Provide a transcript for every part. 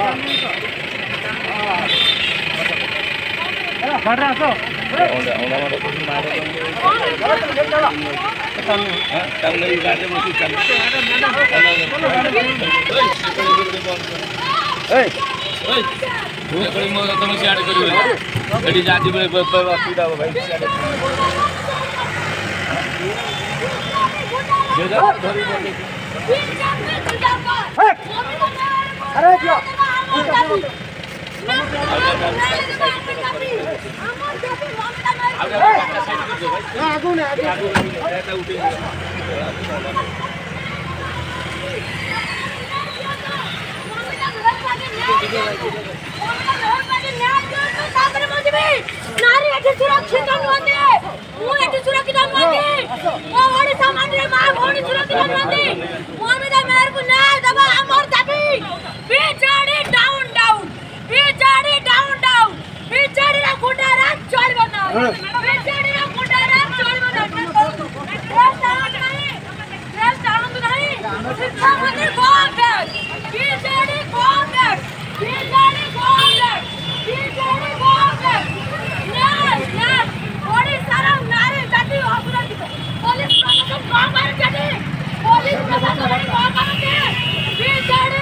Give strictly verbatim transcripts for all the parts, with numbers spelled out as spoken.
नारी एठी सुरक्षित नुहंती मु एठी सुरक्षित नुहंती ओ ओडिसा मंदिर मा भौणी सुरक्षित नुहंती मोमिदा मेयर को न्याय दबा हमर दाबी BJD down down BJD down down BJD रा गुंडा राज चलबो ना बीजेडी रा गुंडा राज चलबो ना देश डाउन नहीं देश डाउन नहीं शिक्षा मंदिर कौन है बीजेडी कौन है बीजेडी कौन है बीजेडी कौन है न्याय न्याय ओडिसा रा नारी जाति असुरक्षित पुलिस प्रशासन कौन मार जाति पुलिस प्रशासन कौन मारते बीजेडी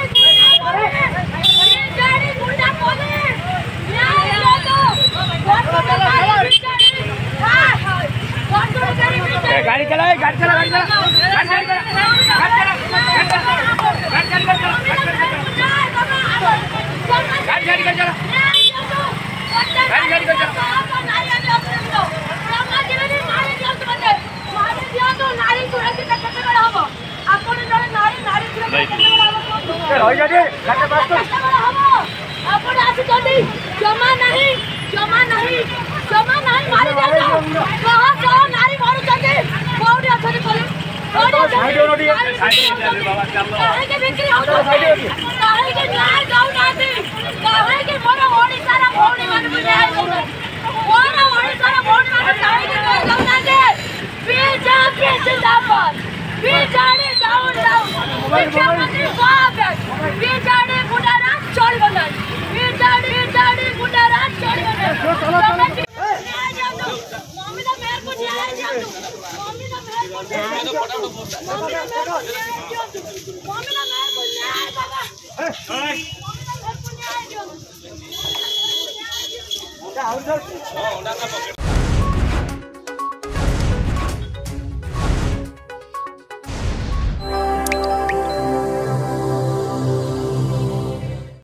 बीजेडी गुंडा पुलिस न्याय दो बीजेडी हां गाड़ी चलाओ गाड़ी चलाओ गाड़ी चलाओ गाड़ी चलाओ गाड़ी गाड़ी गाड़ी चला गाड़ी गाड़ी चला समाज में मारे दियो तो बंदे मारे दियो तो नारी सुरक्षित केते बड़ा हो आपण जने नारी नारी सुरक्षित केते बड़ा हो होई जाडी घाटे पास तो हो आपण आसी जल्दी जमा नहीं जमा नहीं जमा नहीं मारे दियो कहां कहां नारी मारू जल्दी कोडी अथरी पुलिस कोडी साइड ओडी साइड बाबा चलो काहे के बिक्री हो काहे के न्याय जाऊ नाती काहे के मोर ओडिसा रा भौणी मान न्याय जाऊ मोर ओडिसा रा भौणी मान काहे के जाऊ नाते बीजेपी जिंदाबाद बीजेडी डाउन डाउन मुख्यमंत्री साहब बीजेडी गुंडा राज चलबो ना बीजेडी बीजेडी गुंडा राज चलबो ना न्याय जाऊ मोमिदा मेयर को न्याय जाऊ मोमिदा मेयर को न्याय मोमिदा मेयर को न्याय मोमिदा मेयर को न्याय बाबा मोमिदा मेयर को न्याय